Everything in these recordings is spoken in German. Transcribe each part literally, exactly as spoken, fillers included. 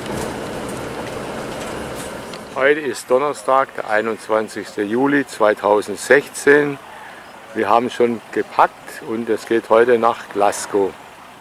Heute ist Donnerstag, der einundzwanzigste Juli zweitausendsechzehn. Wir haben schon gepackt und es geht heute nach Glasgow.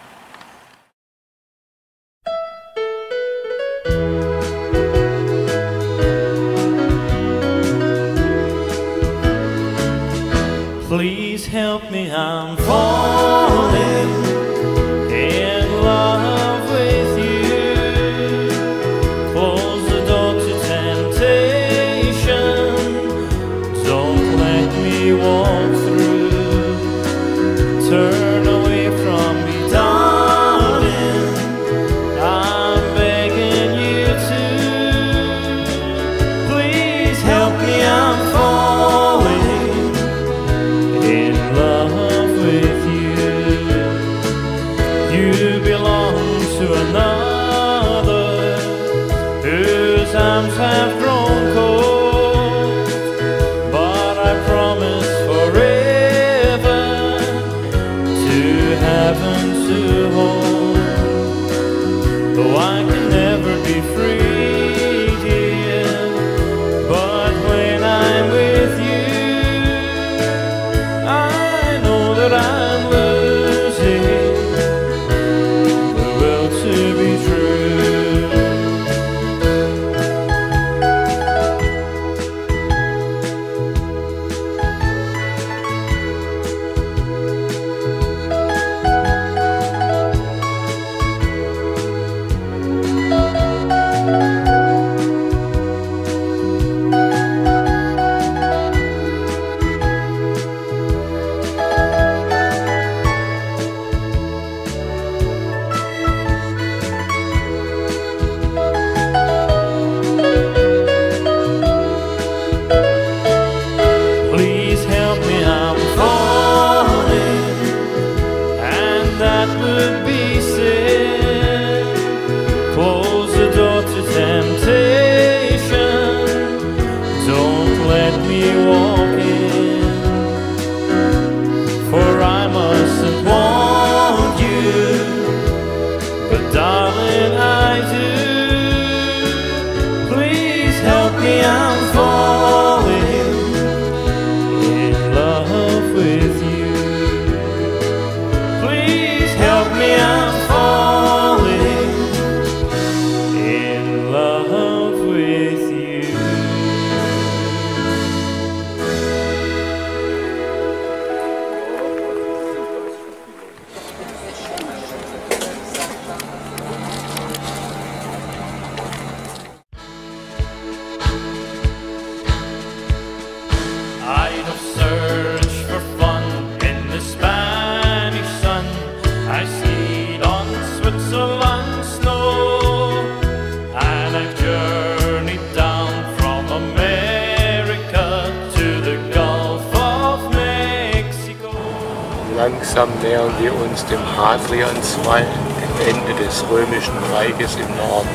Please help me, I'm falling in love with you. Close the door to temptation. Don't let me walk through. Turn away from me, darling. I'm begging you to. Please help me, I'm falling in love with you. You belong to another whose arms have grown cold, but I promise forever to heaven to hold. Though I can never be free, dear, but when I'm with you, I'm losing the will to be true. Please help me, I'm falling, and that would be sin. Close the door to temptation. Don't let me walk in, for I mustn't want you, but darling I do. Please help me, I'm falling with you. Please help me, I'm falling in love with you. I'd have searched for fun in the Spanish sun. I skied on Switzerland's snow, and I've journeyed down from America to the Gulf of Mexico. Langsam nähern wir uns dem Hadrianswall, dem Ende des Römischen Reiches im Norden.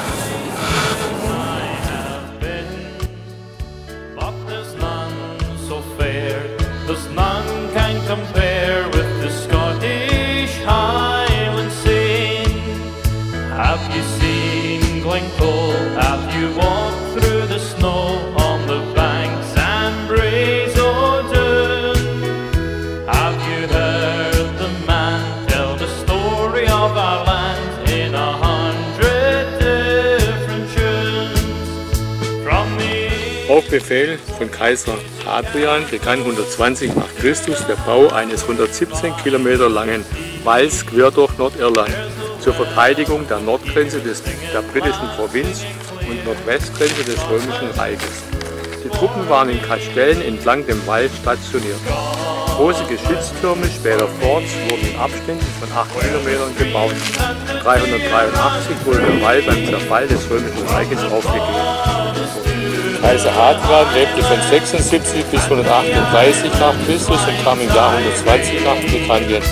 There's none can compare with the Scottish Highland scene. Have you seen Glencoe? Have you walked through the snow on the banks and braes o' Doon? Have you heard the man tell the story of our land in a hundred different tunes? From the Auf Befehl von Kaiser Hadrian begann hundertzwanzig nach Christus der Bau eines hundertsiebzehn Kilometer langen Walls quer durch Nordirland zur Verteidigung der Nordgrenze des, der britischen Provinz und Nordwestgrenze des Römischen Reiches. Die Truppen waren in Kastellen entlang dem Wall stationiert. Große Geschütztürme, später Forts, wurden in Abständen von acht Kilometern gebaut. dreihundertdreiundachtzig wurde der Wall beim Zerfall des Römischen Reiches aufgegeben. Kaiser Hadrian lebte von sechsundsiebzig bis hundertachtunddreißig nach Christus und kam im Jahr hundertzwanzig nach Britannien.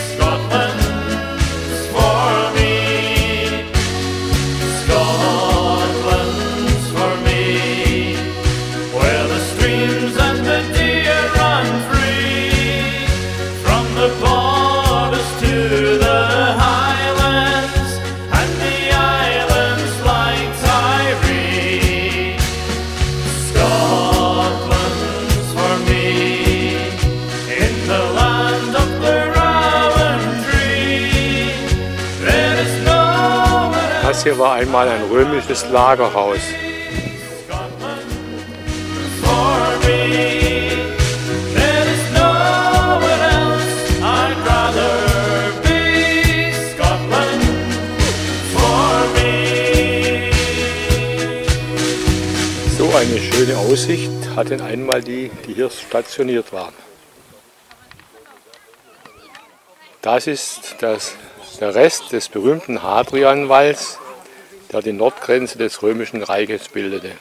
Scotland Das hier war einmal ein römisches Lagerhaus. So eine schöne Aussicht hatten einmal die, die hier stationiert waren. Das ist das, der Rest des berühmten Hadrianwalls, der die Nordgrenze des Römischen Reiches bildete.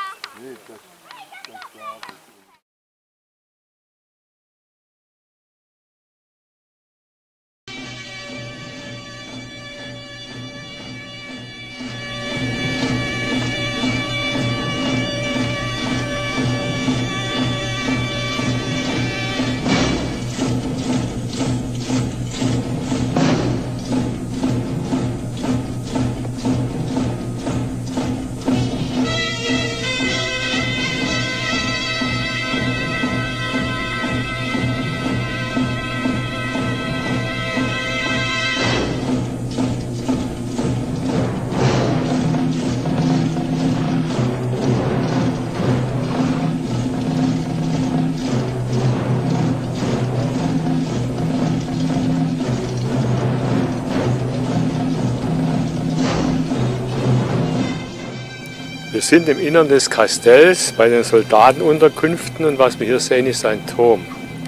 Wir sind im Innern des Kastells bei den Soldatenunterkünften und was wir hier sehen, ist ein Turm.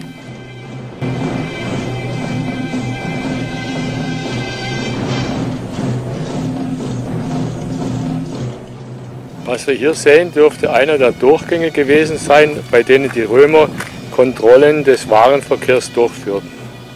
Was wir hier sehen, dürfte einer der Durchgänge gewesen sein, bei denen die Römer Kontrollen des Warenverkehrs durchführten.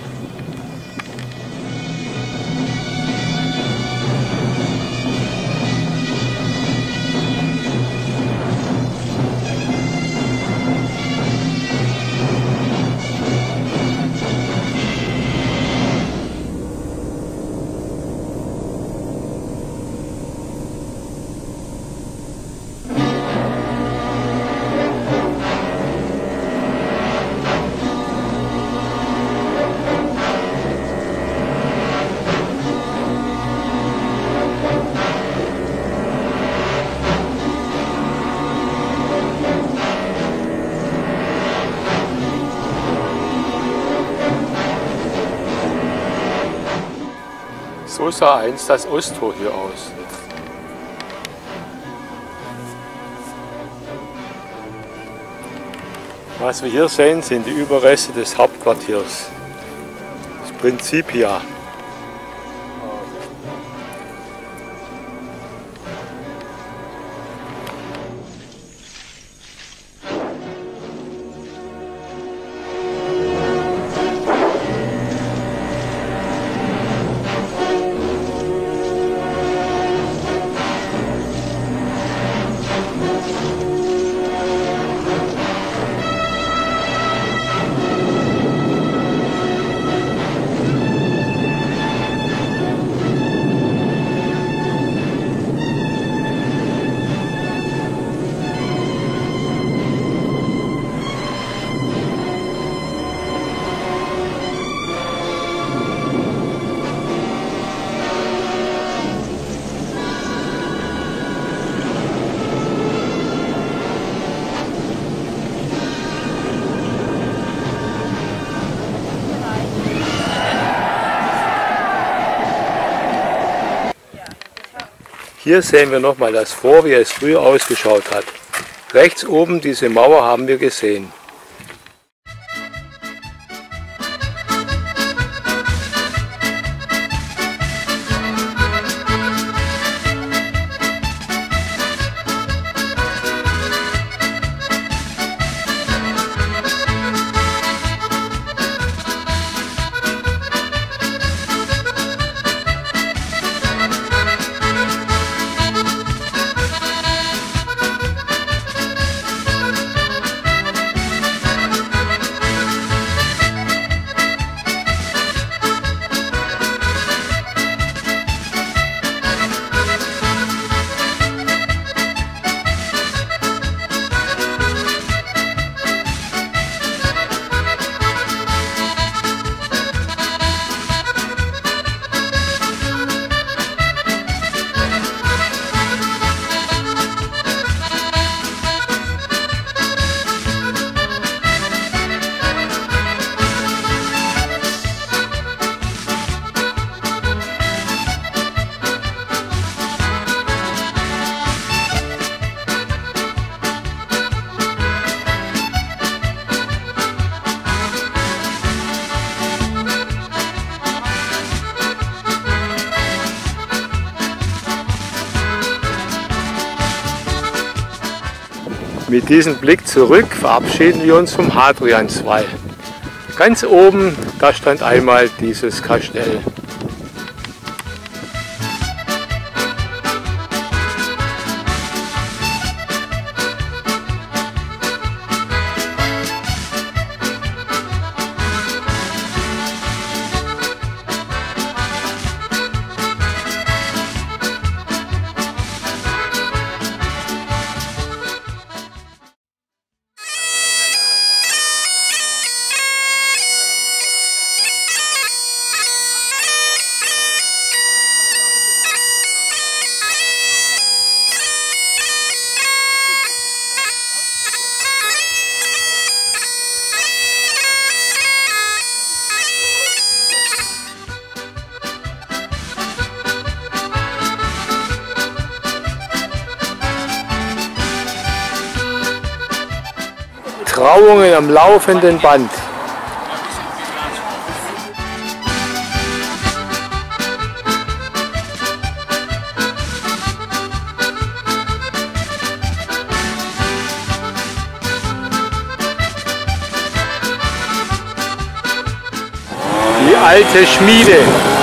So sah einst das Osttor hier aus. Was wir hier sehen, sind die Überreste des Hauptquartiers, das Principia. Hier sehen wir nochmal das Fort, wie es früher ausgeschaut hat. Rechts oben diese Mauer haben wir gesehen. Mit diesem Blick zurück verabschieden wir uns vom Hadrianswall. Ganz oben, da stand einmal dieses Kastell. Trauungen am laufenden Band. Die alte Schmiede.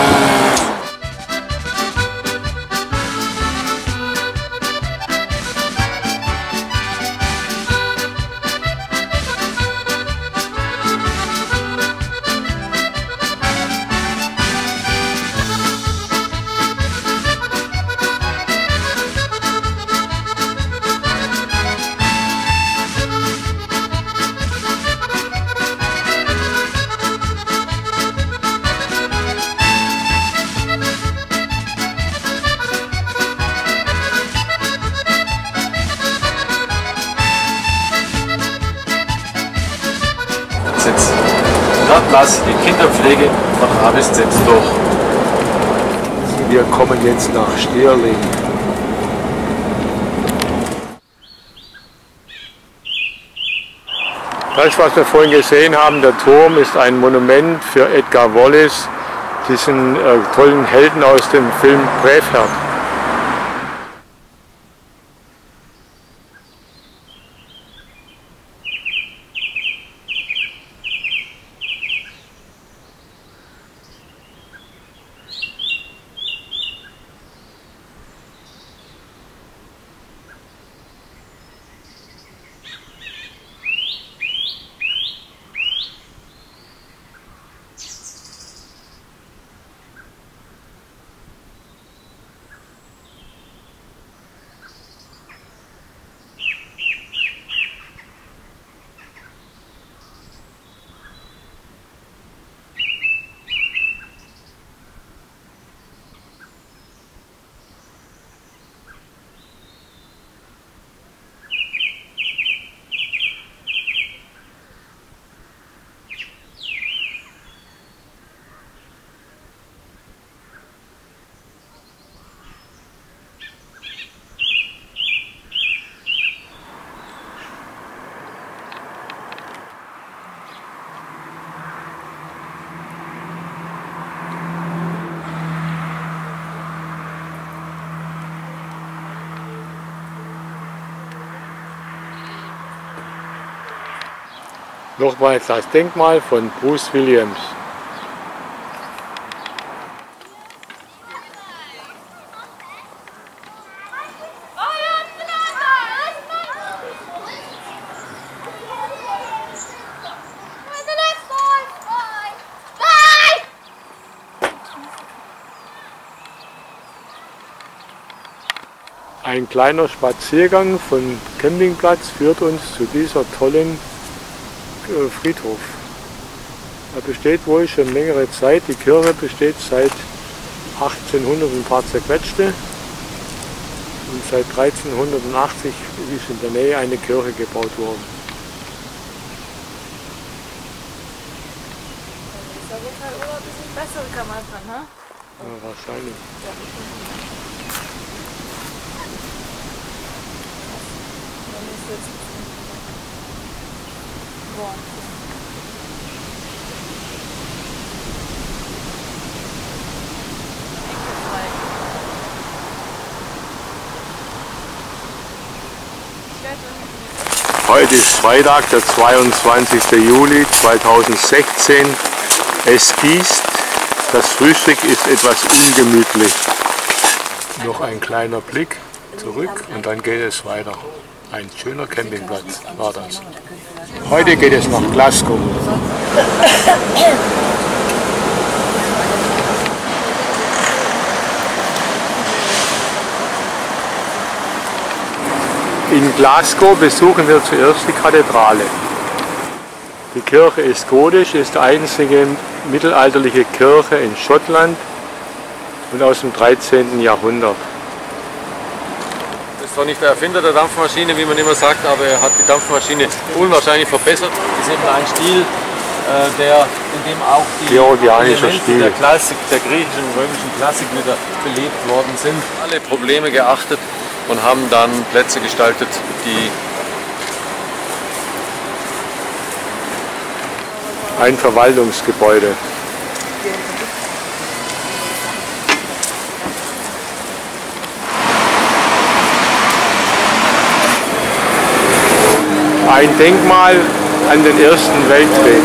Nachlass in Kinderpflege von A bis Z durch. Wir kommen jetzt nach Stierling. Das, was wir vorhin gesehen haben, der Turm, ist ein Monument für Edgar Wallace, diesen äh, tollen Helden aus dem Film Braveheart. Nochmals das Denkmal von Bruce Williams. Ein kleiner Spaziergang vom Campingplatz führt uns zu dieser tollen Friedhof. Er besteht wohl schon längere Zeit. Die Kirche besteht seit achtzehnhundert und ein paar zerquetschte. Und seit dreizehnhundertachtzig ist in der Nähe eine Kirche gebaut worden. Das ist auf jeden Fall immer ein bisschen bessere Kamera dran, ne? Ja, wahrscheinlich. Boah. Ich werde irgendwie Heute ist Freitag, der zweiundzwanzigste Juli zweitausendsechzehn. Es gießt. Das Frühstück ist etwas ungemütlich. Noch ein kleiner Blick zurück und dann geht es weiter. Ein schöner Campingplatz war das. Heute geht es nach Glasgow. In Glasgow besuchen wir zuerst die Kathedrale. Die Kirche ist gotisch, ist die einzige mittelalterliche Kirche in Schottland und aus dem dreizehnten Jahrhundert. Das ist zwar nicht der Erfinder der Dampfmaschine, wie man immer sagt, aber er hat die Dampfmaschine unwahrscheinlich verbessert. Das ist eben ein Stil, der, in dem auch die Georgianischer Elemente Stil. der Klassik, der griechischen und römischen Klassik wieder belebt worden sind. Alle Probleme geachtet und haben dann Plätze gestaltet, die Ein Verwaltungsgebäude. Ein Denkmal an den Ersten Weltkrieg.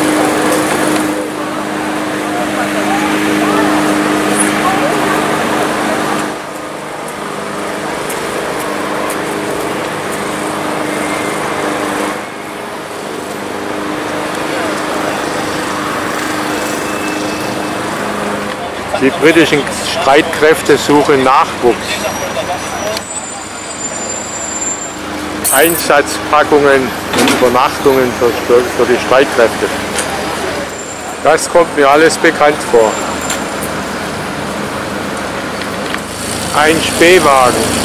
Die britischen Streitkräfte suchen Nachwuchs. Einsatzpackungen und Übernachtungen für, für die Streitkräfte. Das kommt mir alles bekannt vor. Ein Spähwagen.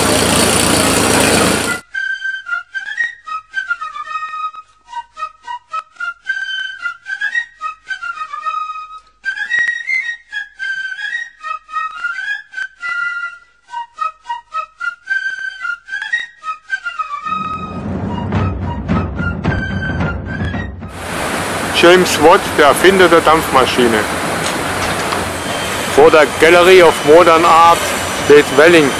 James Watt, der Erfinder der Dampfmaschine. Vor der Gallery of Modern Art steht Wellington.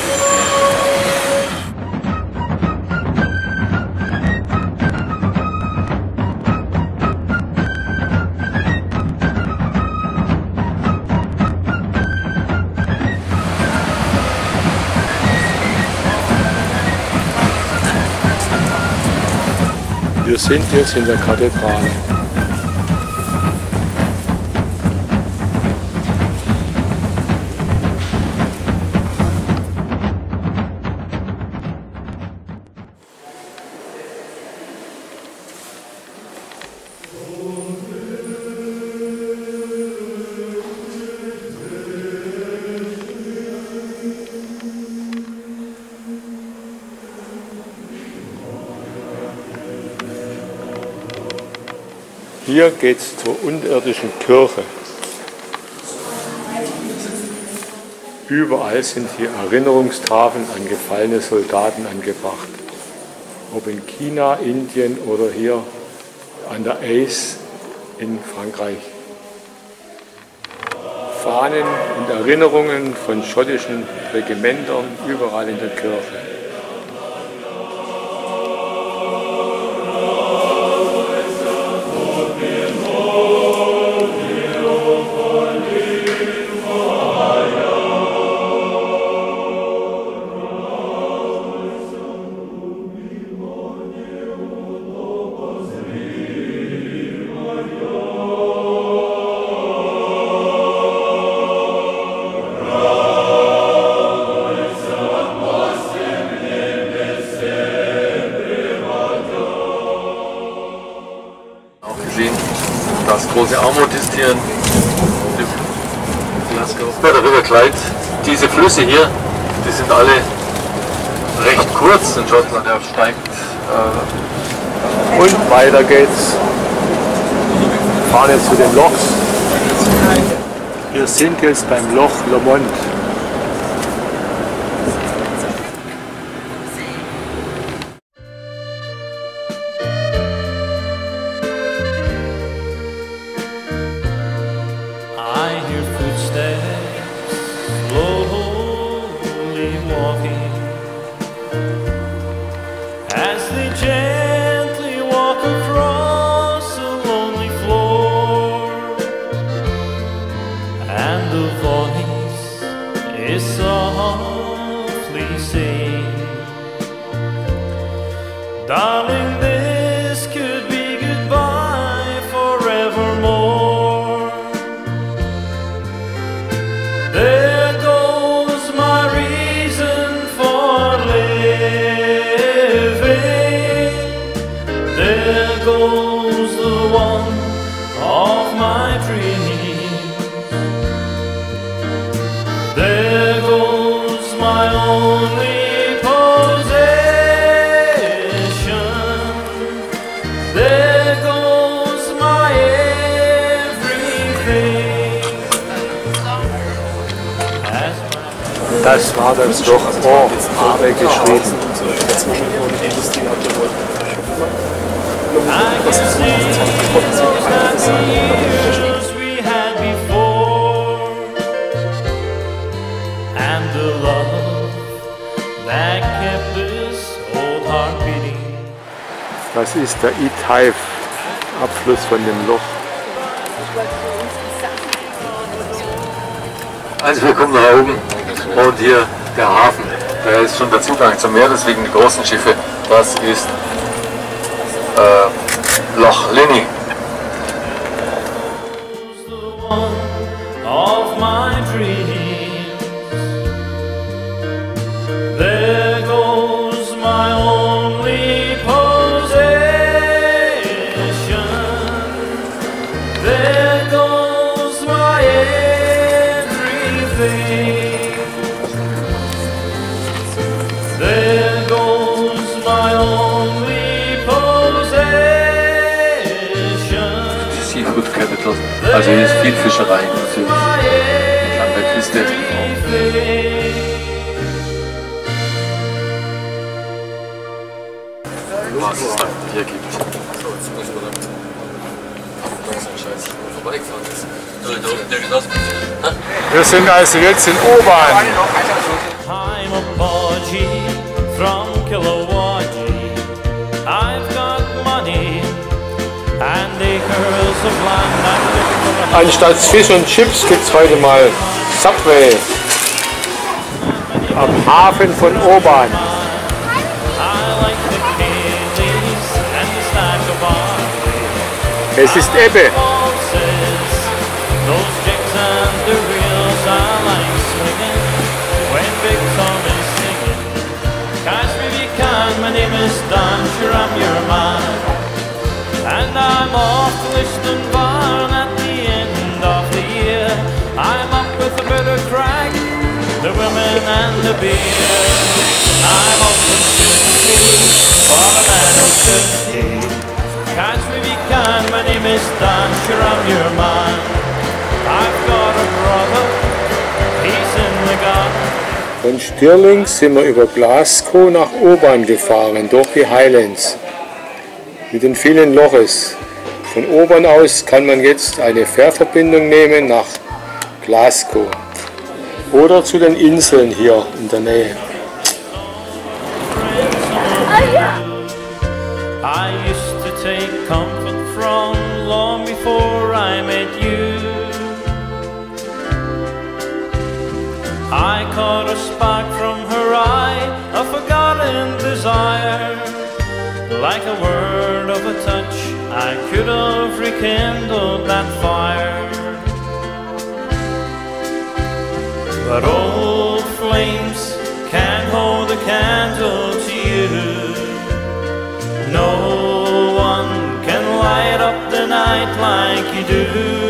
Wir sind jetzt in der Kathedrale. Hier geht es zur unterirdischen Kirche. Überall sind hier Erinnerungstafeln an gefallene Soldaten angebracht. Ob in China, Indien oder hier an der Aisne in Frankreich. Fahnen und Erinnerungen von schottischen Regimentern überall in der Kirche. Das große Armut ist hier in Glasgow. Der River Clyde. Diese Flüsse hier, die sind alle recht kurz in Schottland. Er steigt. Äh Und weiter geht's. Wir fahren jetzt zu den Lochs. Wir sind jetzt beim Loch Lomond. As they change sing. Darling, this could be goodbye forevermore. There goes my reason for living. There goes the one of my dreams. There goes my only possession. There goes my everything. Das war das doch oh, Aare geschrieben. I can see those happy years we had before, and the love that kept this old heart beating. Das ist der Itaif-Abfluss von dem Loch. Also wir kommen nach oben und hier der Hafen, der ist schon der Zugang zum Meer, deswegen die großen Schiffe, das ist äh, Loch Leni. Of my dreams, there goes my only possession. There goes my everything. There goes my only possession. Seafood Capital, also hier ist viel Fischerei natürlich entlang der Küste. Was es hier gibt. Wir sind also jetzt in Oban. I'm a Baji from Kilowaji. I've got money and acres of land. I'm looking for a Anstatt Fish und Chips gibt es heute mal Subway am Hafen von Oban. I like the Kayleys and the stack of barley. Es ist Ebbe. Waltzes, those jigs and the reels I like swinging when Big Tom is singing. Catch me if you can, my name is Dan, sure I'm your man. And I'm off to Lichtenbarn at the end of the year. I'm up with a bit of crack, the women and the beer. I'm up in Sydney for the man who's fifty. Catch me if you can, my name is Dan, sure I'm your man. I've got a brother, he's in the garden. Von Stirling sind wir über Glasgow nach Oban gefahren, durch die Highlands. Mit den vielen Loches. Von Oban aus kann man jetzt eine Fährverbindung nehmen nach Glasgow. Oder zu den Inseln hier in der Nähe. I used to take comfort from long before I met you. I caught a spark from her eye, a forgotten desire. Like a word of a touch, I could have rekindled that fire. But old flames can't hold a candle to you. No one can light up the night like you do.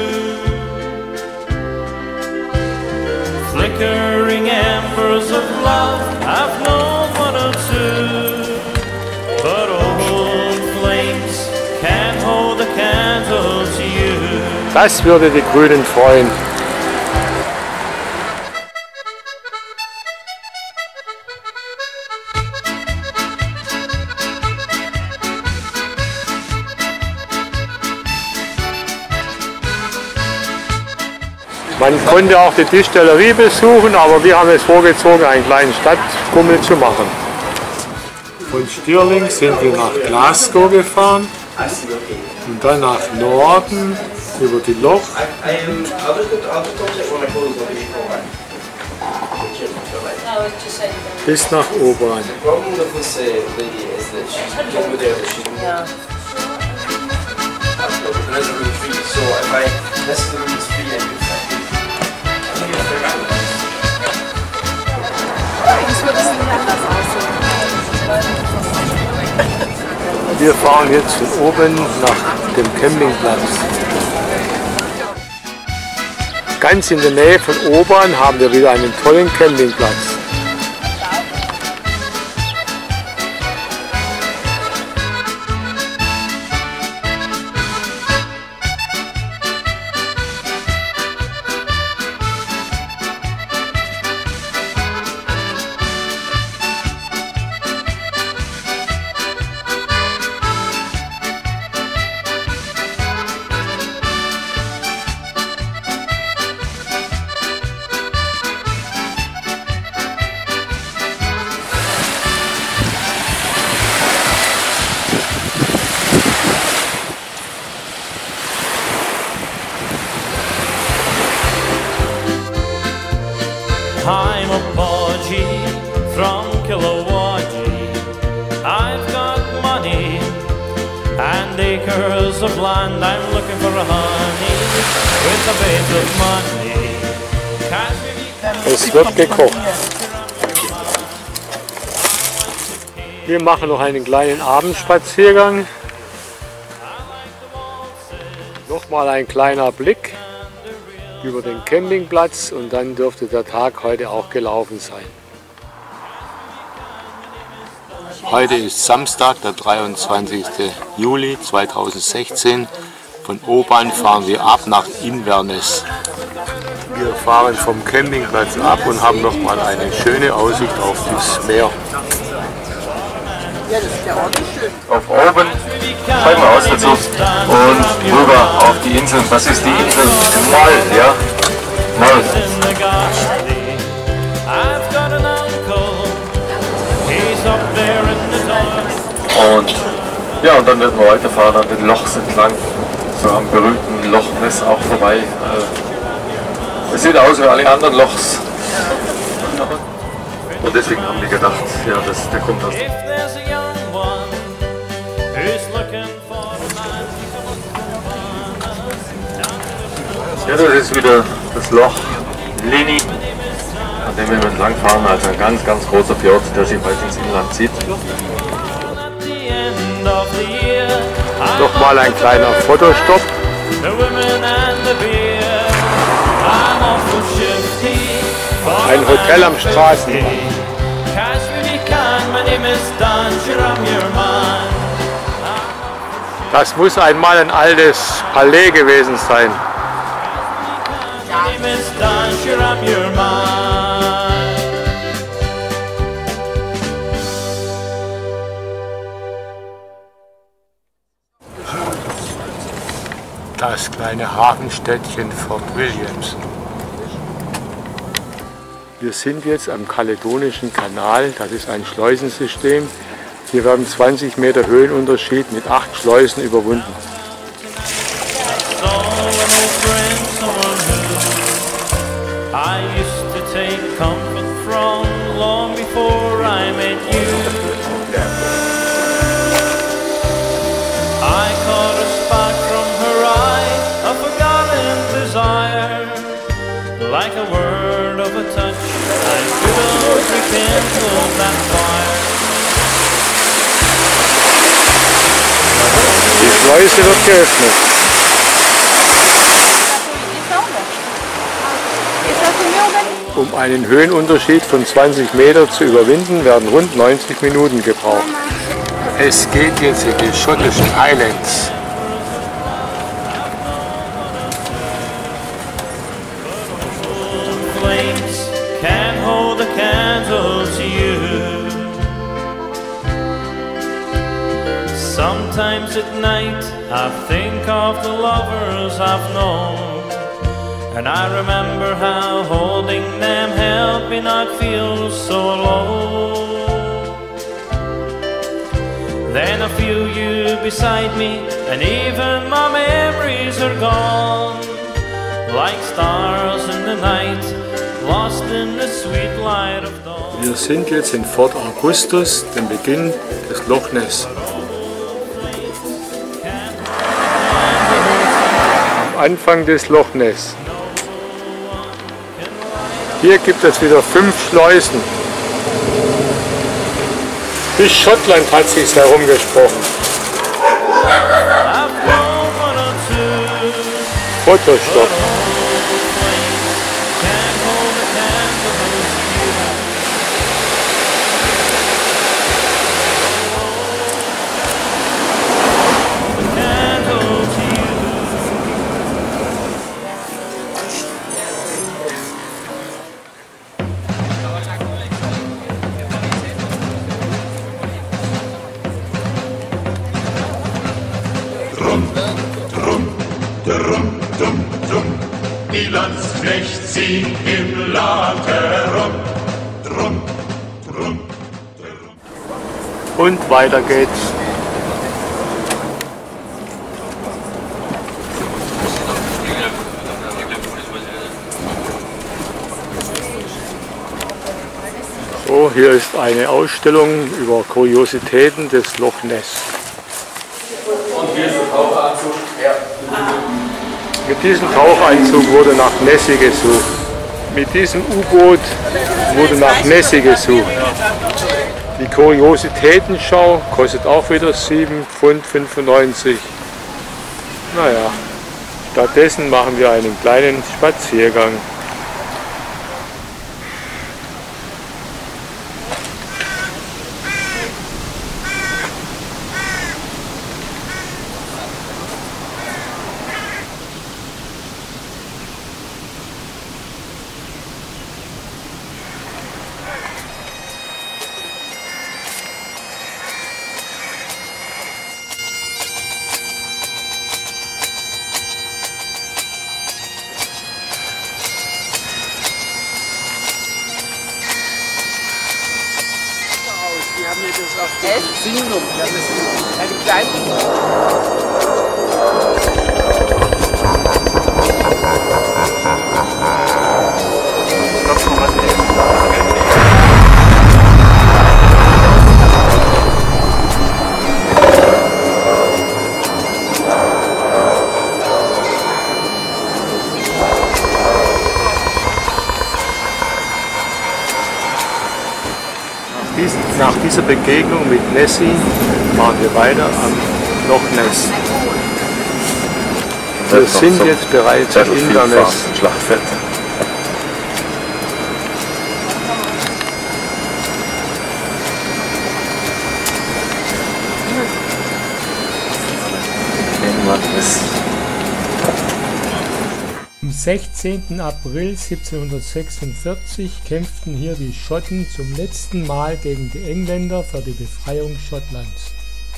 Flickering embers of love have known one or two, but old flames can't hold a candle to you. Das würde die Grünen freuen. Man konnte auch die Distillerie besuchen, aber wir haben es vorgezogen, einen kleinen Stadtbummel zu machen. Von Stirling sind wir nach Glasgow gefahren und dann nach Norden über die Loch. No, it's just saying. bis nach Oban. Ja. Das wird es nicht anders aussehen. Wir fahren jetzt von oben nach dem Campingplatz. Ganz in der Nähe von Oban haben wir wieder einen tollen Campingplatz. I'm a Podgy from Kilowattee. I've got money and acres of land. I'm looking for a honey with a bit of money. Es wird gekocht. Wir machen noch einen kleinen Abendspaziergang. Nochmal ein kleiner Blick über den Campingplatz und dann dürfte der Tag heute auch gelaufen sein. Heute ist Samstag, der dreiundzwanzigste Juli zweitausendsechzehn. Von Oban fahren wir ab nach Inverness. Wir fahren vom Campingplatz ab und haben nochmal eine schöne Aussicht auf das Meer. Auf oben, steigen wir aus dazu und rüber auf die Inseln. Was ist die Insel? Mull, ja? Mull. Und ja, und dann werden wir weiterfahren an den Lochs entlang, so am berühmten Loch Ness auch vorbei. Es sieht aus wie alle anderen Lochs. Und deswegen haben wir gedacht, ja, das, der kommt aus. Ja, das ist wieder das Loch Lini, an dem wir entlang fahren, also ein ganz, ganz großer Fjord, der sich weit ins Inland zieht. Nochmal ein kleiner Fotostopp. Ein Hotel am Straßenrand. Das muss einmal ein altes Palais gewesen sein. Das kleine Hafenstädtchen Fort Williams. Wir sind jetzt am Kaledonischen Kanal, das ist ein Schleusensystem. Hier werden zwanzig Meter Höhenunterschied mit acht Schleusen überwunden. Like a word of a touch, I couldn't rekindle that fire. Die Schleuse wird geöffnet. Um einen Höhenunterschied von zwanzig Meter zu überwinden, werden rund neunzig Minuten gebraucht. Es geht jetzt in die schottischen Highlands. Sometimes at night I think of the lovers I've known, and I remember how holding them helped me not feel so alone. Then I feel you beside me and even my memories are gone, like stars in the night, lost in the sweet light of dawn. Wir sind jetzt in Fort Augustus, dem Beginn des Loch Ness. Am Anfang des Loch Ness. Hier gibt es wieder fünf Schleusen. Bis Schottland hat sich's herumgesprochen. Fotostopp. Die Landsknecht ziehen im Land herum. Drum, drum, drum. Und weiter geht's. So, hier ist eine Ausstellung über Kuriositäten des Loch Ness. Und hier ist der Tauchanzug. Ja. Mit diesem Tauchanzug wurde nach Nessie gesucht. Mit diesem U-Boot wurde nach Nessie gesucht. Die Kuriositätenschau kostet auch wieder sieben Pfund fünfundneunzig. Naja, stattdessen machen wir einen kleinen Spaziergang. Die haben mir das auf dem Signum, die haben das eine kleine. Nach dieser Begegnung mit Nessie fahren wir weiter am Loch Ness. Wir sind jetzt bereits im Inverness Schlachtfeld. Am sechzehnten April siebzehnhundertsechsundvierzig kämpften hier die Schotten zum letzten Mal gegen die Engländer für die Befreiung Schottlands.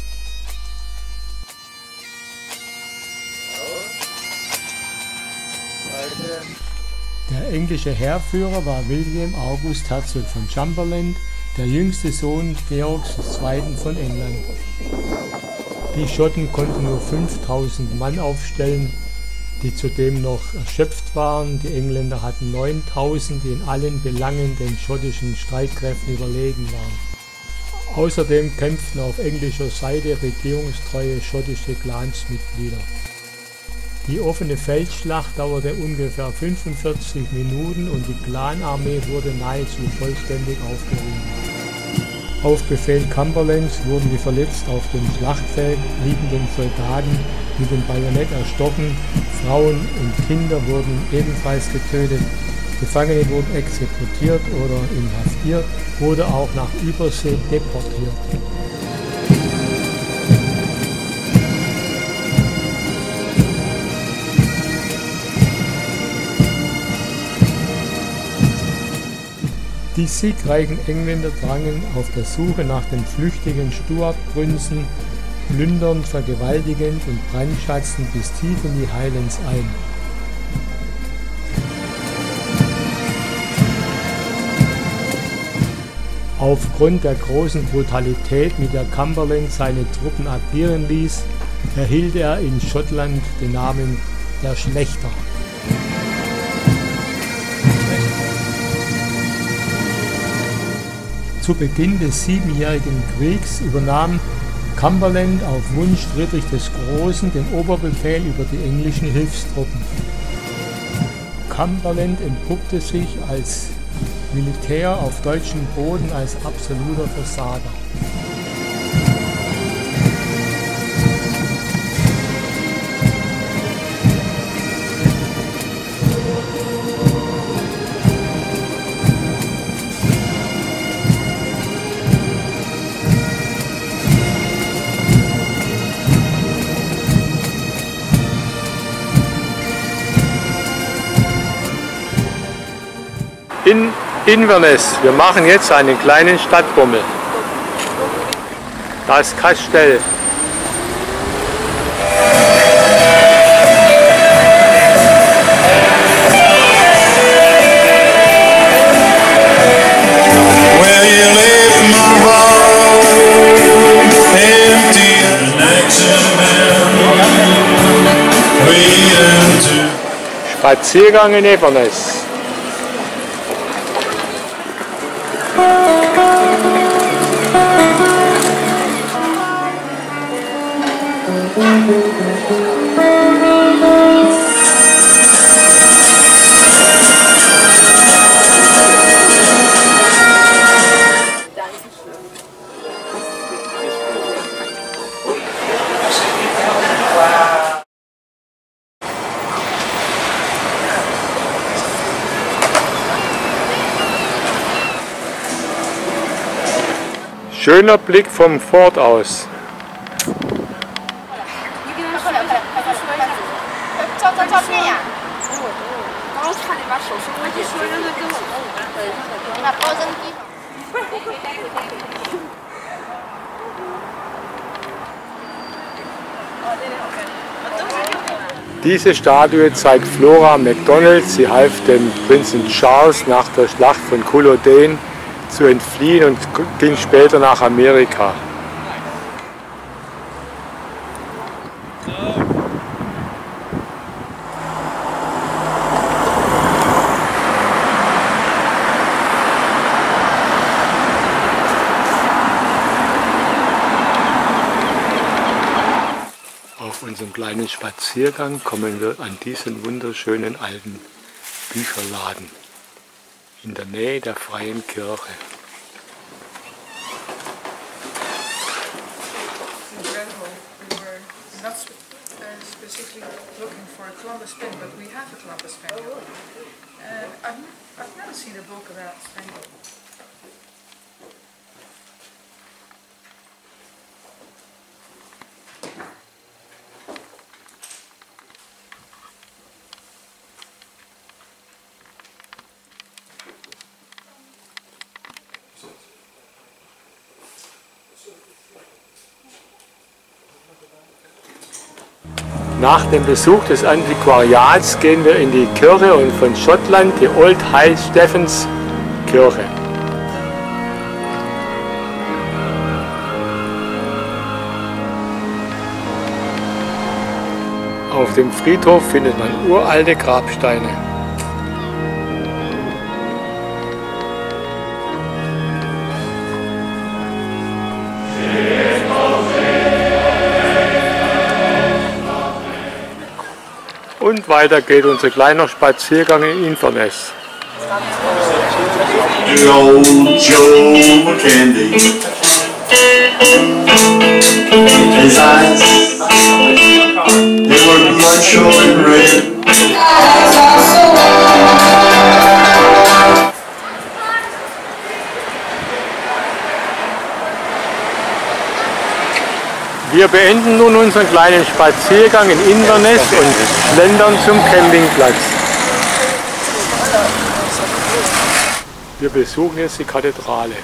Der englische Heerführer war William August Herzog von Cumberland, der jüngste Sohn Georgs des Zweiten von England. Die Schotten konnten nur fünftausend Mann aufstellen, die zudem noch erschöpft waren. Die Engländer hatten neuntausend, die in allen Belangen den schottischen Streitkräften überlegen waren. Außerdem kämpften auf englischer Seite regierungstreue schottische Clansmitglieder. Die offene Feldschlacht dauerte ungefähr fünfundvierzig Minuten und die Clanarmee wurde nahezu vollständig aufgerieben. Auf Befehl Cumberlands wurden die verletzt auf dem Schlachtfeld liegenden Soldaten mit dem Bajonett erstochen, Frauen und Kinder wurden ebenfalls getötet, Gefangene wurden exekutiert oder inhaftiert oder auch nach Übersee deportiert. Die siegreichen Engländer drangen auf der Suche nach den flüchtigen Stuart-Prinzen plündernd, vergewaltigend und brandschatzten bis tief in die Highlands ein. Aufgrund der großen Brutalität, mit der Cumberland seine Truppen agieren ließ, erhielt er in Schottland den Namen der Schlächter. Zu Beginn des Siebenjährigen Kriegs übernahm Cumberland auf Wunsch Friedrich des Großen den Oberbefehl über die englischen Hilfstruppen. Cumberland entpuppte sich als Militär auf deutschem Boden als absoluter Versager. In Inverness. Wir machen jetzt einen kleinen Stadtbummel. Das Kastell. Spaziergang in Inverness. Schöner Blick vom Fort aus. Diese Statue zeigt Flora MacDonald. Sie half dem Prinzen Charles nach der Schlacht von Culloden zu entfliehen und ging später nach Amerika. Auf unserem kleinen Spaziergang kommen wir an diesen wunderschönen alten Bücherladen in der Nähe der Freien Kirche. Incredible. We were not sp uh, specifically looking for a Columbus pin, but we have a Columbus pin. And I've, I've never seen a book about Spaniel. Nach dem Besuch des Antiquariats gehen wir in die Kirche und von Schottland die Old High Stephens Kirche. Auf dem Friedhof findet man uralte Grabsteine. Und weiter geht unser kleiner Spaziergang in Inverness. Old Joe McKendy, his eyes, they were bloodshot and red. Wir beenden nun unseren kleinen Spaziergang in Inverness und schlendern zum Campingplatz. Wir besuchen jetzt die Kathedrale.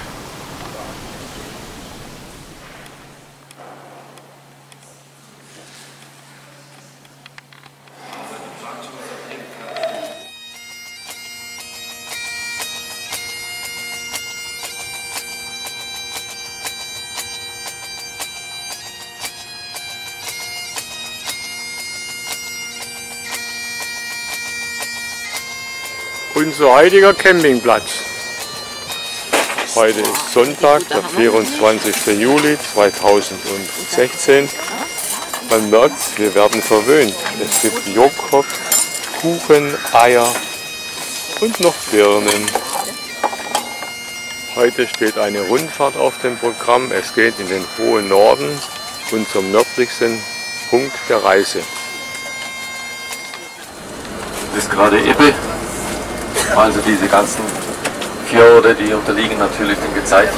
Unser heutiger Campingplatz. Heute ist Sonntag, der vierundzwanzigste Juli zweitausendsechzehn. Man merkt, wir werden verwöhnt. Es gibt Joghurt, Kuchen, Eier und noch Birnen. Heute steht eine Rundfahrt auf dem Programm. Es geht in den hohen Norden und zum nördlichsten Punkt der Reise. Das ist gerade Ebbe, also diese ganzen Fjorde, die unterliegen natürlich den Gezeiten.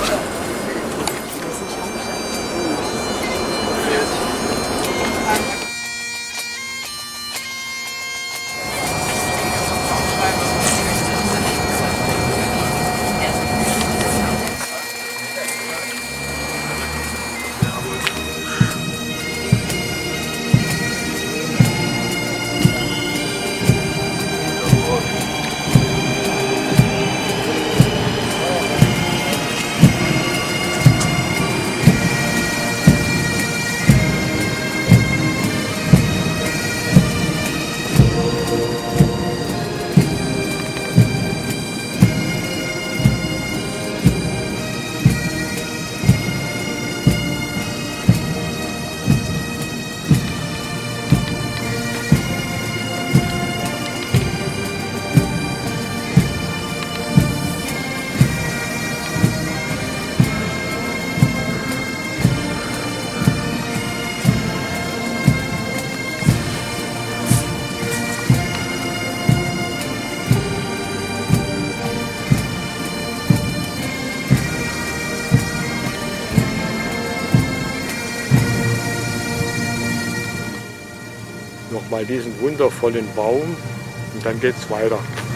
Nochmal diesen wundervollen Baum und dann geht es weiter.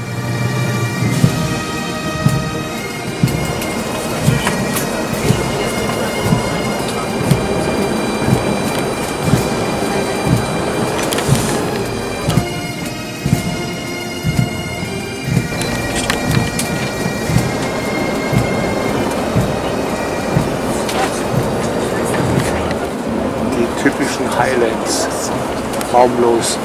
Die typischen Highlands. Baumlos.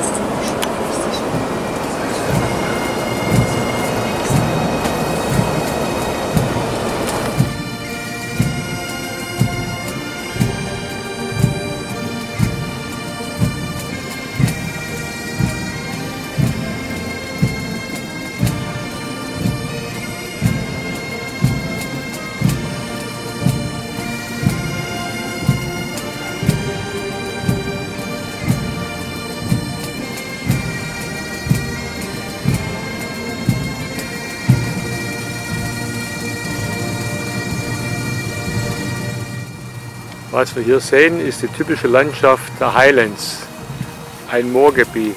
Was wir hier sehen, ist die typische Landschaft der Highlands, ein Moorgebiet.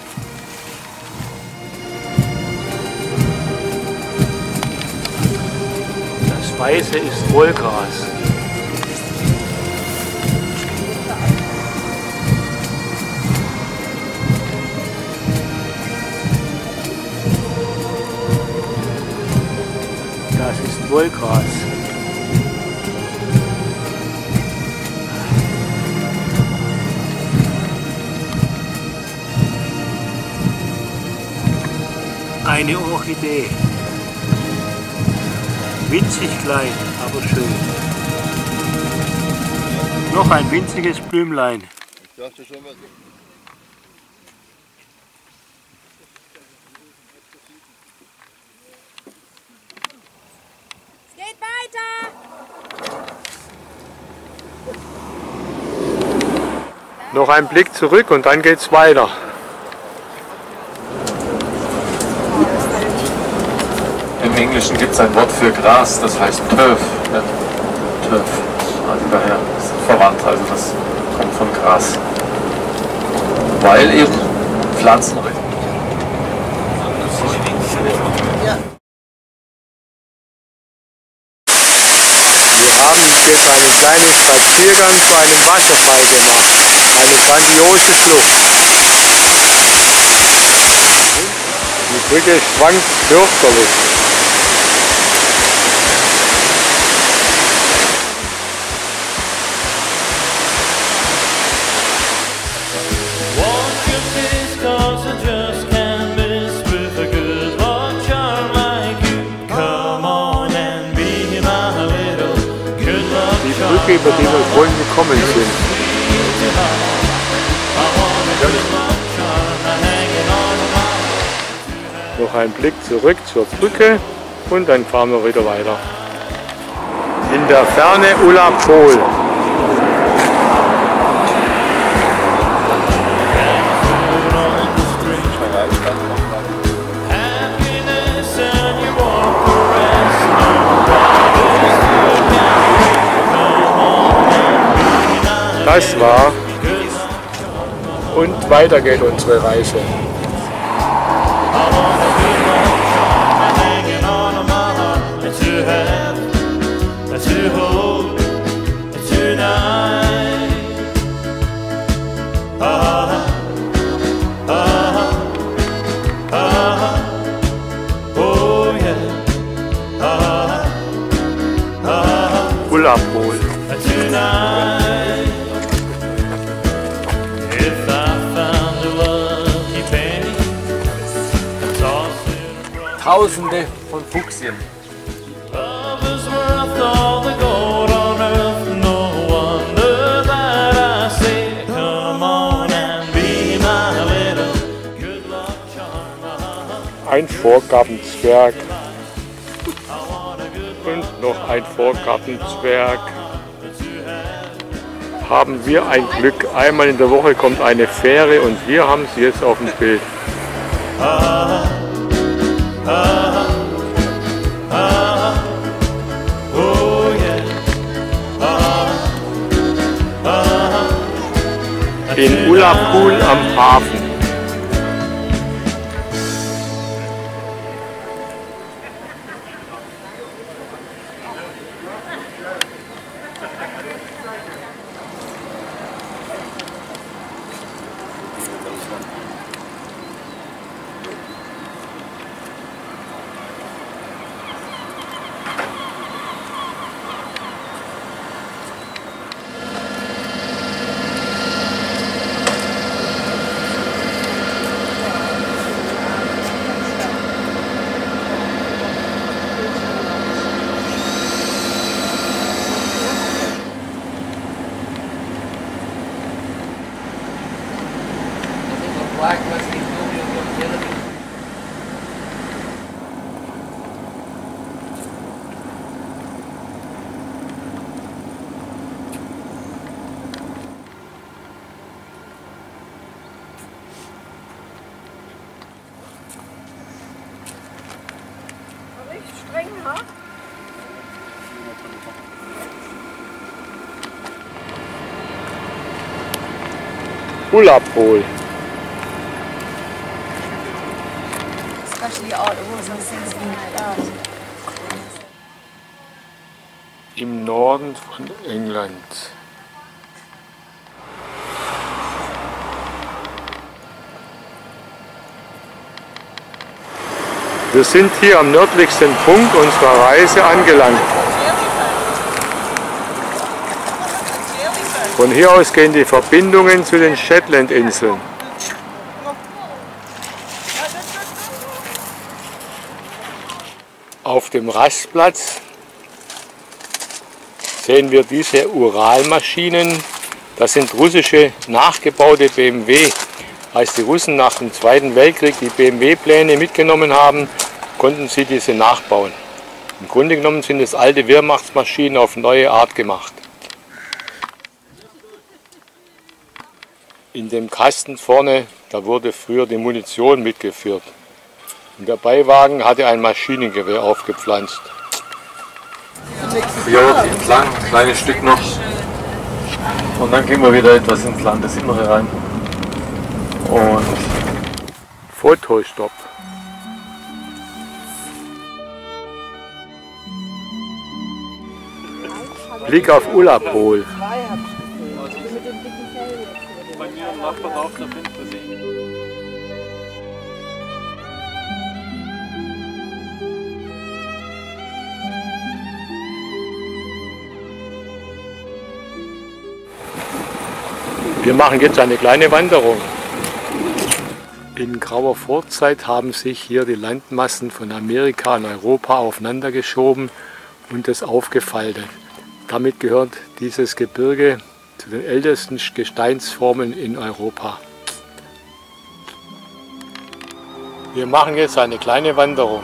Das Weiße ist Wollgras. Das ist Wollgras. Eine Orchidee. Winzig klein, aber schön. Noch ein winziges Blümlein. Ich dachte schon, was. Es geht weiter! Noch ein Blick zurück und dann geht's weiter. Im Englischen gibt es ein Wort für Gras, das heißt Turf. Ja, Turf. Also daher ist verwandt, also das kommt von Gras. Weil eben Pflanzenrecht. Wir haben jetzt einen kleinen Spaziergang zu einem Wasserfall gemacht. Eine grandiose Schlucht. Die Brücke schwankt fürchterlich. Watch your face, 'cause I just can't miss with a good watcher like you. Come on and be Brücke, über die wir vorhin gekommen sind. Noch ein Blick zurück zur Brücke und dann fahren wir wieder weiter. In der Ferne Ulla Pol. Das war und weiter geht unsere Reise. Ulla Pol. Tausende von Fuchsien. Ein Vorgartenzwerg und noch ein Vorgartenzwerg. Haben wir ein Glück. Einmal in der Woche kommt eine Fähre und wir haben sie jetzt auf dem Bild. In Ulla Pol am Hafen. Ulla Pol. Im Norden von England. Wir sind hier am nördlichsten Punkt unserer Reise angelangt. Von hier aus gehen die Verbindungen zu den Shetlandinseln. Auf dem Rastplatz sehen wir diese Uralmaschinen. Das sind russische nachgebaute B M W. Als die Russen nach dem Zweiten Weltkrieg die B M W-Pläne mitgenommen haben, konnten sie diese nachbauen. Im Grunde genommen sind es alte Wehrmachtsmaschinen auf neue Art gemacht. In dem Kasten vorne, da wurde früher die Munition mitgeführt. Und der Beiwagen hatte ein Maschinengewehr aufgepflanzt. Hier entlang, ein kleines Stück noch. Und dann gehen wir wieder etwas ins Landesinnere rein. Und Fotostopp. Blick auf Ulla Pol. bei mir im Nachbardorf, da findet man sie. Wir machen jetzt eine kleine Wanderung. In grauer Vorzeit haben sich hier die Landmassen von Amerika und Europa aufeinander geschoben und es aufgefaltet. Damit gehört dieses Gebirge zu den ältesten Gesteinsformen in Europa. Wir machen jetzt eine kleine Wanderung.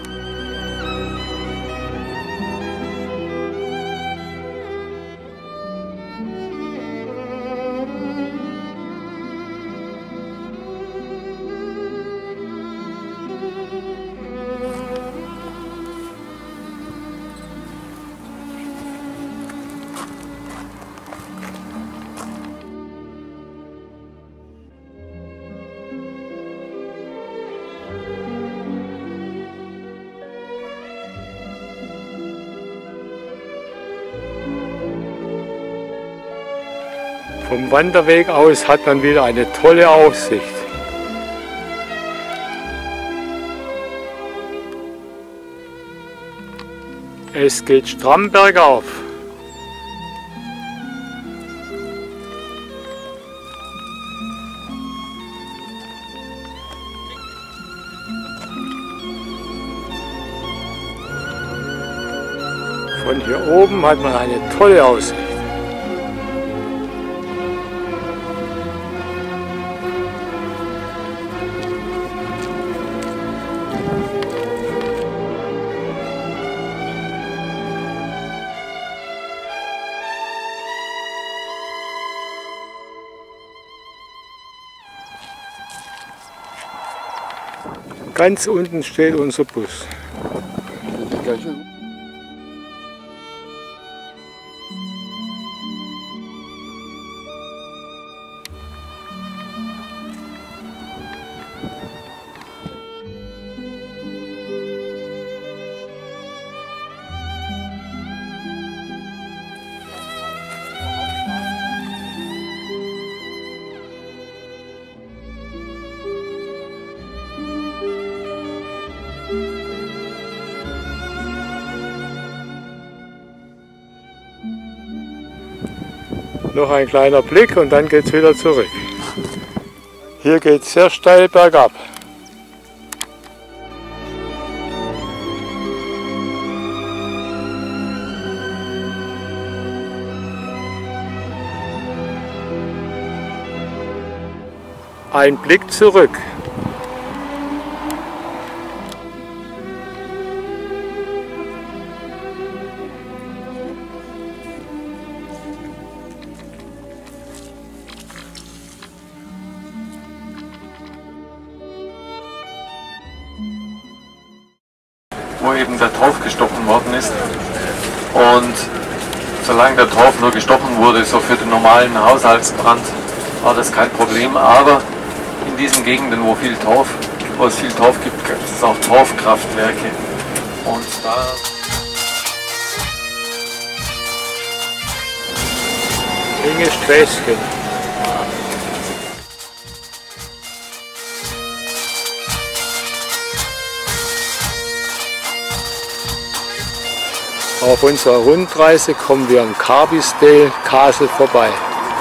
Vom Wanderweg aus hat man wieder eine tolle Aussicht. Es geht stramm bergauf. Von hier oben hat man eine tolle Aussicht. Ganz unten steht unser Bus. Noch ein kleiner Blick und dann geht es wieder zurück. Hier geht es sehr steil bergab. Ein Blick zurück. Wo eben der Torf gestochen worden ist. Und solange der Torf nur gestochen wurde, so für den normalen Haushaltsbrand, war das kein Problem. Aber in diesen Gegenden, wo viel Torf, wo es viel Torf gibt, gibt es auch Torfkraftwerke. Und da Inge Sträßchen. Auf unserer Rundreise kommen wir am Carbisdale Castle vorbei.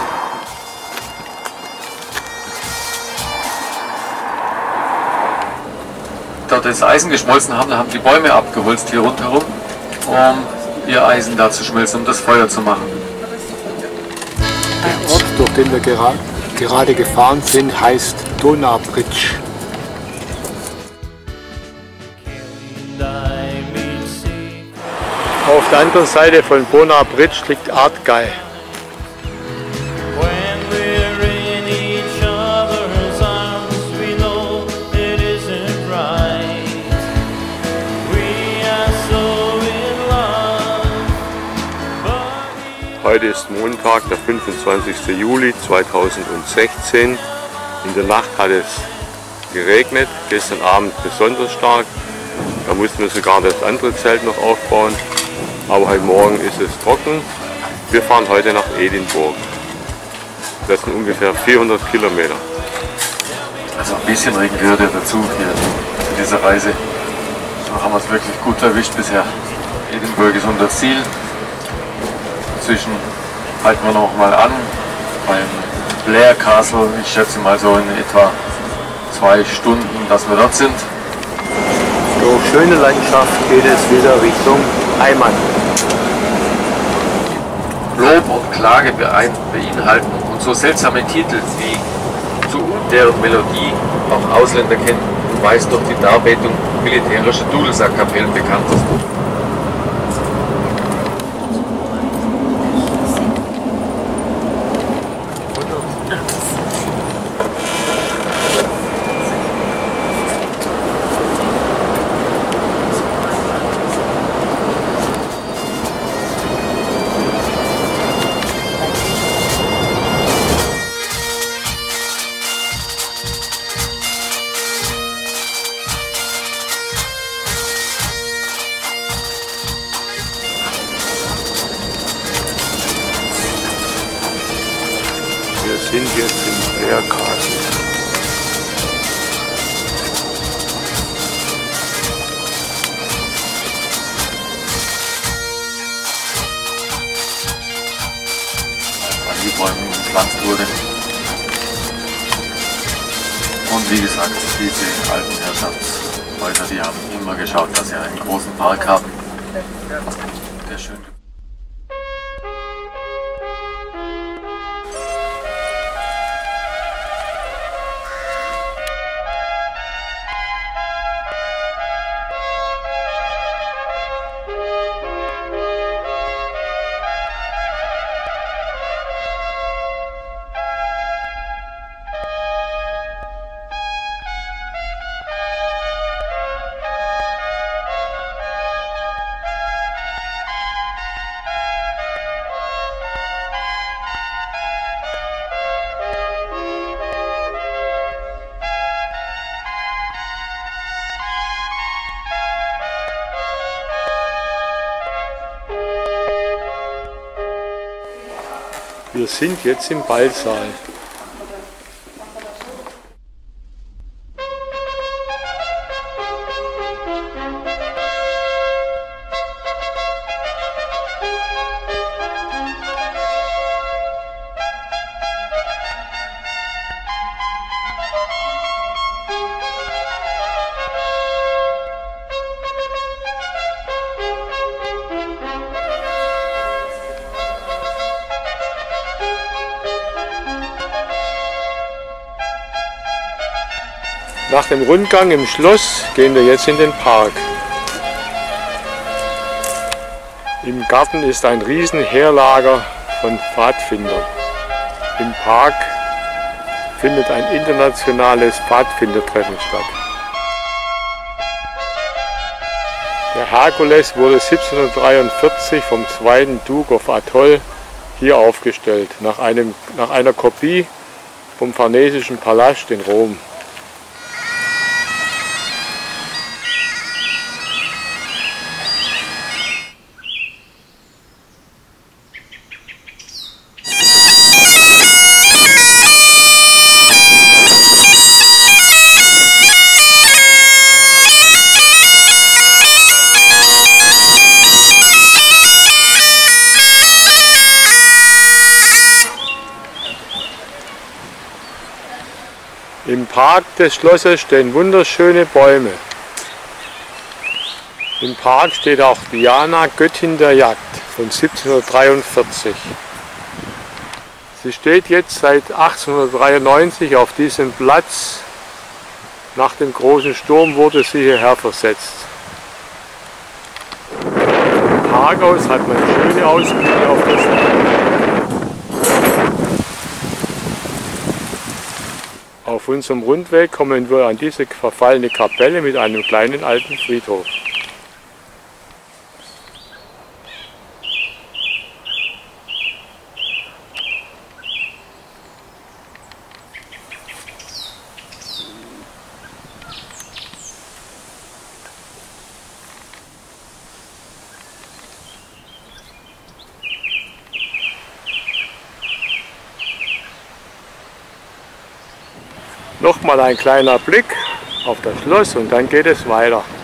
dort das Eisen geschmolzen haben, haben die Bäume abgeholzt hier rundherum, um ihr Eisen da zu schmelzen, um das Feuer zu machen. Der Ort, durch den wir gera gerade gefahren sind, heißt Donau-Bridge. Auf der anderen Seite von Donau-Bridge liegt Artguy. Heute ist Montag, der fünfundzwanzigste Juli zweitausendsechzehn. In der Nacht hat es geregnet, gestern Abend besonders stark. Da mussten wir sogar das andere Zelt noch aufbauen. Aber heute Morgen ist es trocken. Wir fahren heute nach Edinburgh. Das sind ungefähr vierhundert Kilometer. Also ein bisschen Regen gehört ja dazu hier in dieser Reise. So haben wir es wirklich gut erwischt bisher. Edinburgh ist unser Ziel. Inzwischen halten wir noch mal an beim Blair Castle. Ich schätze mal so in etwa zwei Stunden, dass wir dort sind. Durch schöne Landschaft geht es wieder Richtung Heimat. Klage beinhalten und so seltsame Titel wie Zu deren Melodie auch Ausländer kennen, meist durch die Darbietung militärischer Dudelsack-Kapellen bekannt ist. Wir sind jetzt im Berghafen. An die Bäume gepflanzt wurde. Und wie gesagt, diese alten Herrschaftshäuser, die haben immer geschaut, dass sie einen großen Park haben, der schön. Wir sind jetzt im Ballsaal. Nach dem Rundgang im Schloss gehen wir jetzt in den Park. Im Garten ist ein riesen Heerlager von Pfadfindern. Im Park findet ein internationales Pfadfindertreffen statt. Der Herkules wurde siebzehnhundertdreiundvierzig vom zweiten Duke of Atholl hier aufgestellt, nach, einem, nach einer Kopie vom Farnesischen Palast in Rom. Im Park des Schlosses stehen wunderschöne Bäume. Im Park steht auch Diana, Göttin der Jagd von siebzehnhundertdreiundvierzig. Sie steht jetzt seit achtzehnhundertdreiundneunzig auf diesem Platz. Nach dem großen Sturm wurde sie hierher versetzt. Im Parkhaus hat man schöne Ausblicke auf das Land. Auf unserem Rundweg kommen wir an diese verfallene Kapelle mit einem kleinen alten Friedhof. Nochmal ein kleiner Blick auf das Schloss und dann geht es weiter.